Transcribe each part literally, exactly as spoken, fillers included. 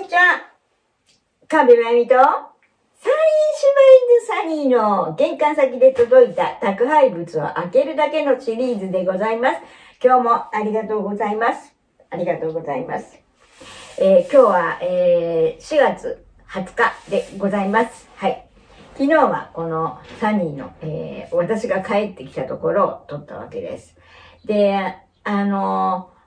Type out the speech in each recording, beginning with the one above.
にちは。神まみと、サイン柴犬サニーの玄関先で届いた宅配物を開けるだけのシリーズでございます。今日もありがとうございます。ありがとうございます。えー、今日は、えー、しがつはつかでございます。はい。昨日はこのサニーの、えー、私が帰ってきたところを撮ったわけです。で、あのー、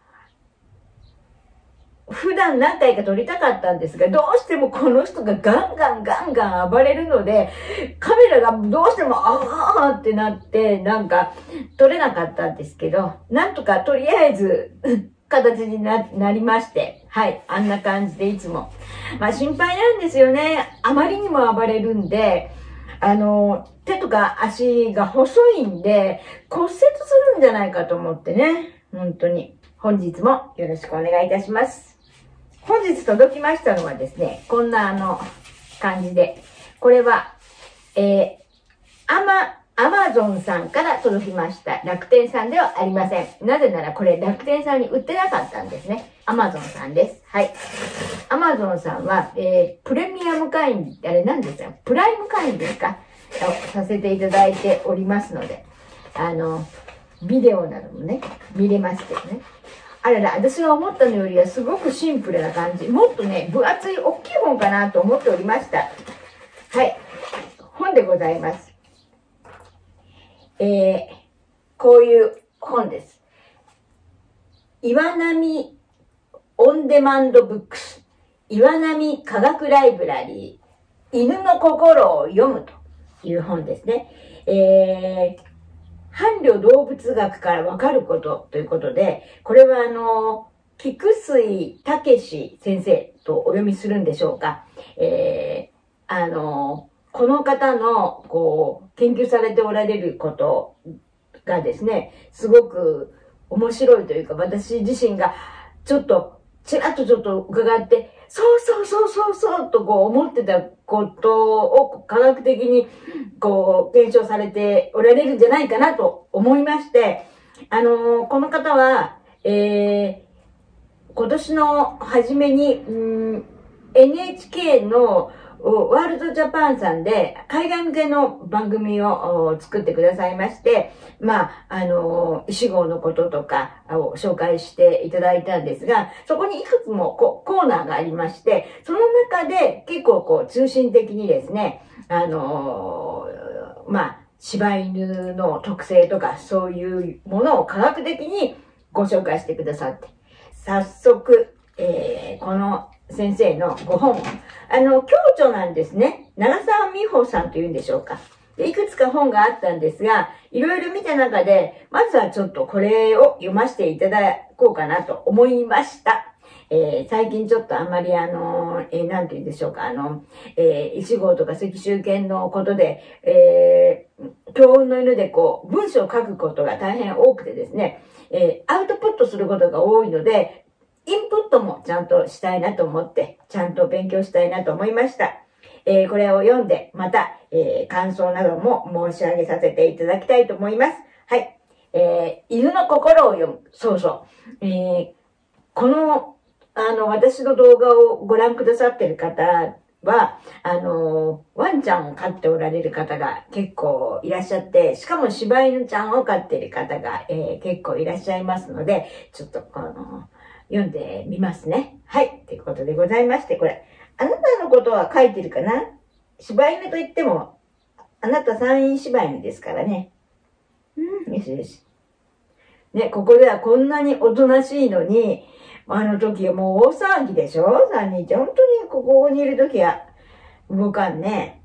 普段何回か撮りたかったんですが、どうしてもこの人がガンガンガンガン暴れるので、カメラがどうしてもあーってなって、なんか撮れなかったんですけど、なんとかとりあえず形に な, なりまして、はい、あんな感じでいつも。まあ心配なんですよね。あまりにも暴れるんで、あの、手とか足が細いんで、骨折するんじゃないかと思ってね。本当に。本日もよろしくお願いいたします。本日届きましたのはですね、こんなあの、感じで。これは、えー、アマ、アマゾンさんから届きました。楽天さんではありません。なぜならこれ楽天さんに売ってなかったんですね。アマゾンさんです。はい。アマゾンさんは、えー、プレミアム会員、あれ何ですか？プライム会員ですか？させていただいておりますので、あの、ビデオなどもね、見れますけどね。あらら、私が思ったのよりはすごくシンプルな感じ。もっとね、分厚い大きい本かなと思っておりました。はい。本でございます。えー、こういう本です。岩波オンデマンドブックス。岩波科学ライブラリー。犬の心を読むという本ですね。えー、伴侶動物学からわかることということで、これはあの、菊水武先生とお読みするんでしょうか。えー、あの、この方の、こう、研究されておられることがですね、すごく面白いというか、私自身がちょっと、ちらっとちょっと伺って、そうそうそうそうそうとこう思ってたことを科学的にこう検証されておられるんじゃないかなと思いまして、あのー、この方は、えー、今年の初めに、うん、エヌエイチケー のワールドジャパンさんで海外向けの番組を作ってくださいまして、まあ、あの、医師号のこととかを紹介していただいたんですが、そこにいくつもこうコーナーがありまして、その中で結構こう中心的にですね、あの、まあ、柴犬の特性とかそういうものを科学的にご紹介してくださって、早速、えー、この先生のご本、あの、共著なんですね。長澤美穂さんというんでしょうか。でいくつか本があったんですが、いろいろ見た中で、まずはちょっとこれを読ませていただこうかなと思いました。えー、最近ちょっとあんまりあの、えー、なんて言うんでしょうか、あの、えー、医師号とか赤秋犬のことで、えー、教運の犬でこう、文章を書くことが大変多くてですね、えー、アウトプットすることが多いので、インプットもちゃんとしたいなと思って、ちゃんと勉強したいなと思いました。えー、これを読んで、また、えー、感想なども申し上げさせていただきたいと思います。はい。えー、犬の心を読む。そうそう。えー、この、あの、私の動画をご覧くださっている方は、あの、ワンちゃんを飼っておられる方が結構いらっしゃって、しかも柴犬ちゃんを飼っている方が、えー、結構いらっしゃいますので、ちょっとこの、読んでみますね。はい。ということでございまして、これ。あなたのことは書いてるかな？柴犬と言っても、あなた山陰柴犬ですからね。うん、よしよし。ね、ここではこんなにおとなしいのに、あの時はもう大騒ぎでしょ？さんにんちゃん。本当にここにいる時は動かんね。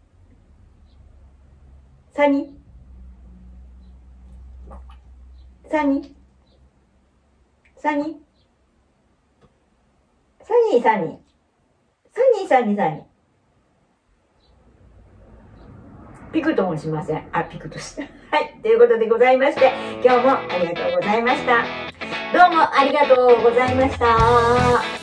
サニサニサニサニーサニー。サニーサニーサニー。ピクともしません。あ、ピクとした。はい。ということでございまして、今日もありがとうございました。どうもありがとうございました。